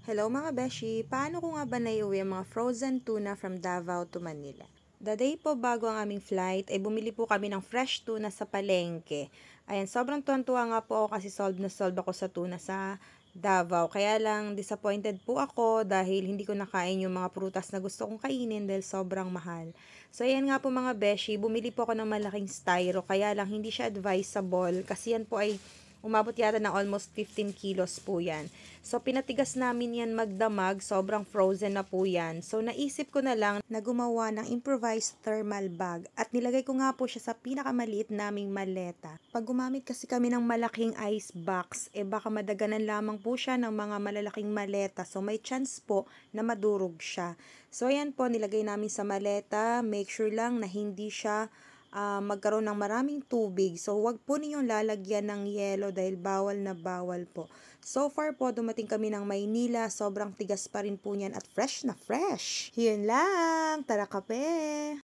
Hello mga beshi! Paano ko nga ba naiuwi ang mga frozen tuna from Davao to Manila? The day po bago ang aming flight, ay bumili po kami ng fresh tuna sa palengke. Ayan, sobrang tuwan-tuwa nga po ako kasi solved na solved ako sa tuna sa Davao. Kaya lang disappointed po ako dahil hindi ko nakain yung mga prutas na gusto kong kainin dahil sobrang mahal. So ayan nga po mga beshi, bumili po ako ng malaking styro kaya lang hindi siya advisable kasi yan po ay umabot yata ng almost 15 kilos po yan. So, pinatigas namin yan magdamag. Sobrang frozen na po yan. So, naisip ko na lang na gumawa ng improvised thermal bag. At nilagay ko nga po siya sa pinakamaliit naming maleta. Pag gumamit kasi kami ng malaking ice box, baka madaganan lamang po siya ng mga malalaking maleta. So, may chance po na madurog siya. So, ayan po, nilagay namin sa maleta. Make sure lang na hindi siya magkaroon ng maraming tubig. So, wag po ninyong lalagyan ng yelo dahil bawal na bawal po. So far po, dumating kami ng Maynila. Sobrang tigas pa rin po niyan at fresh na fresh. Yun lang. Tara kape!